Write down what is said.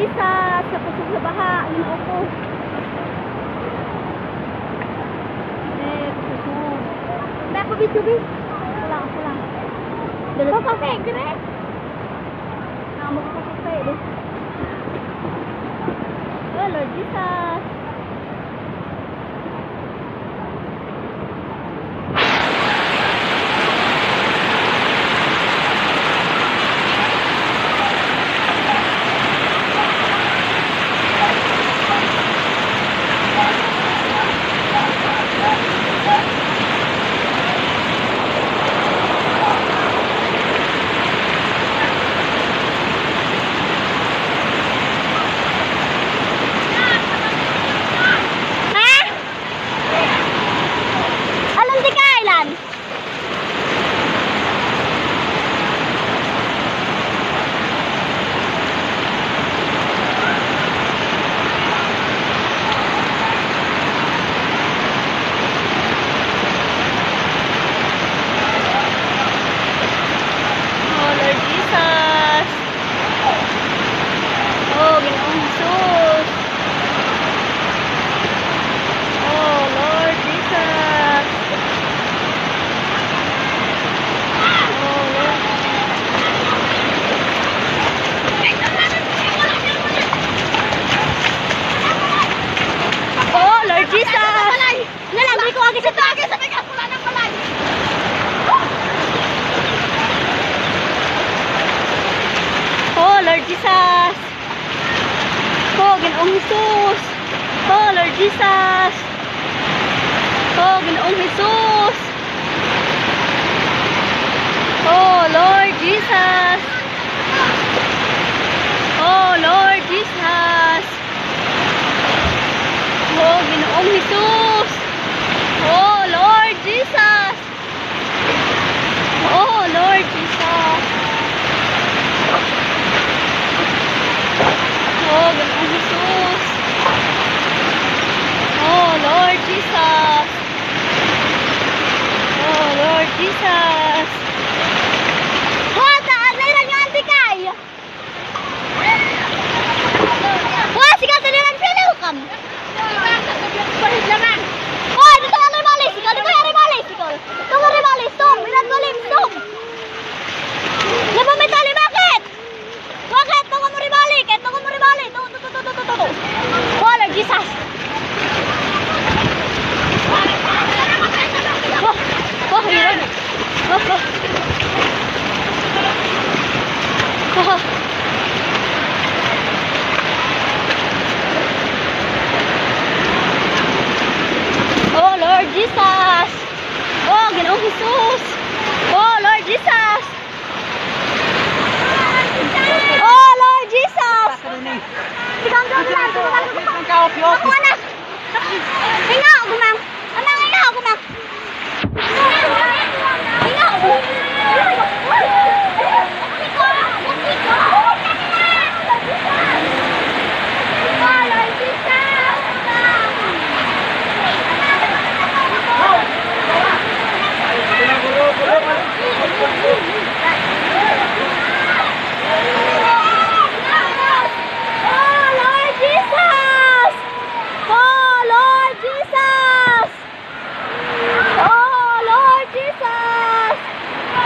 Jesus, kapasok sa baha, yung upo. Kapasok. Hindi ako bitubi. Ako lang. Dalo ka kape, direct. Namo ko kape. Oh, Lord Jesus. Lord Jesus. Oh, Ginoong Jesus. Oh, Lord Jesus. Oh, Ginoong Jesus. Oh, Lord Jesus. Oh, Lord Jesus. Oh, Ginoong Jesus. Oh, Lord Jesus. Oh, Lord Jesus. Oh, Ginoong Jesus. Oh, Lord Jesus. Oh, Lord Jesus. Oh, taas na yun yung antikay. Oh, sigaw sa nilang pinukam. Oh, dito ka rimalis. Ikaw, dito ka rimalis. Ito ka rimalis. Stop. Ilan balim. Stop. Laba may tali. Bakit? Bakit? Tungo mo ribalik. Tungo mo ribalik. Tungo. Oh, Lord Jesus. Oh, hirap. Oh, Lord Jesus. Oh, Ginoong Jesus. Oh, Lord Jesus. Oh, Lord Jesus. Ikaw ang gawin lang. Ako na. Tingnan ako, ma'am.